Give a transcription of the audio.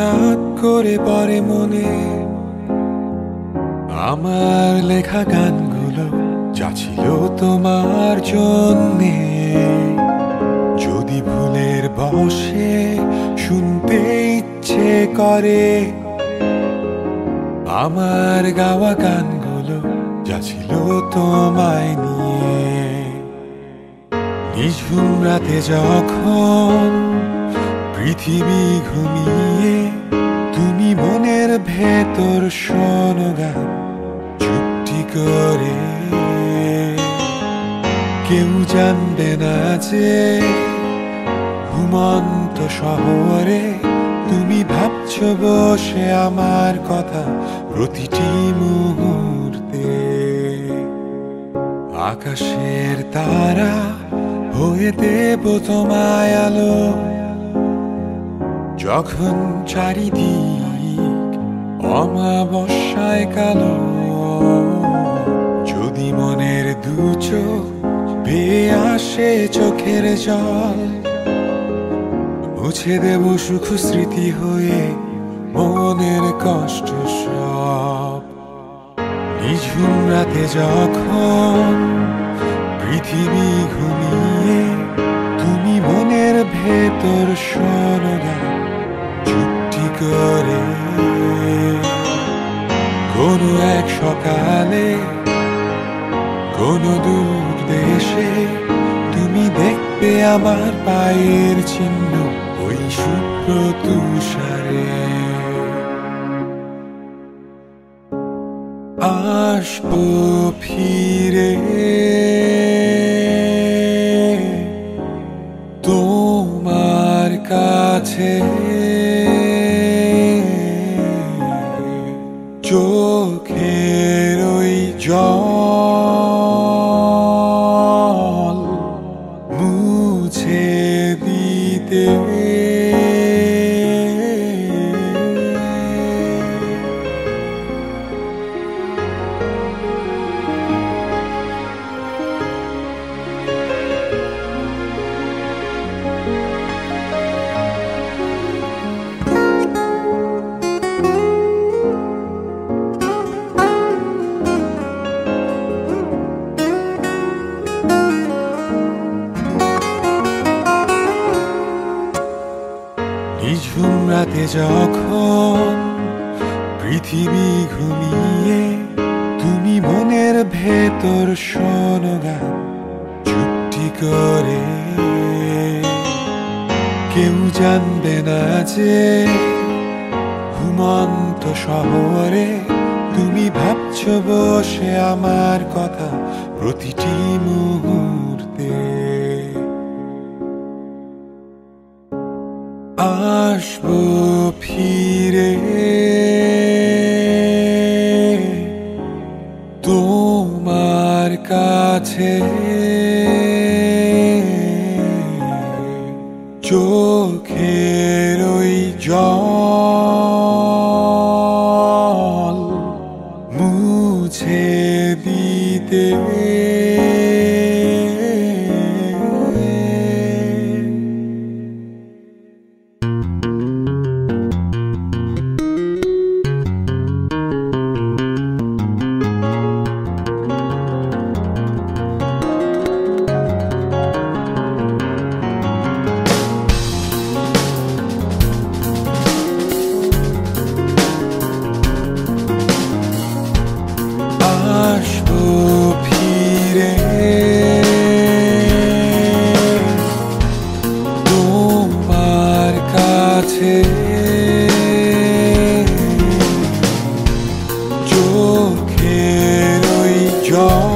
হঠাৎ করে পড়ে মনে আমার লেখা গানগুলো যা ছিল তোমার জন্যে। যদি ভুলের বশে শুনতে ইচ্ছে করে আমার গাওয়া গানগুলো যা ছিল তোমায় নিয়ে। নিঝুম রাতে যখন পৃথিবী ঘুমিয়ে তুমি মনের ভেতর শোনো গান চুপটি করে। কেউ জানবে না যে ঘুমন্ত শহরে তুমি ভাবছো বসে আমার কথা প্রতিটি মুহূর্তে। আকাশের তারা হয়ে দেব তোমায় আলো যখন চারিদিক অমাবস্যায় কালো। যদি মনের দু চোখ বেয়ে আসে চোখের জল মুছে দেব সুখ স্মৃতি হয়ে মনের কষ্ট সব। নিঝুম রাতে যখন পৃথিবী ঘুমিয়ে তুমি মনের ভেতর শোনো গান চুপটি করে। কোনো এক সকালে কোনো দূর দেশে তুমি দেখবে আমার পায়ের চিহ্ন ওই শুভ্র তুষারে। আসবো ফিরে তোমার কাছে চোখের ওই জল মুছে দিতে। নিঝুম রাতে যখন পৃথিবী ঘুমিয়ে তুমি মনের ভেতর শোনো গান চুপটি করে। কেউ জানবে না যে ঘুমন্ত শহরে তুমি ভাবছো বসে আমার কথা প্রতিটি মুহূর্তে। আসবো ফিরে তোমার কাছে চোখের ওই জল মুছে দিতে। আসবো ফিরে তোমার কাছে চোখের ওই জল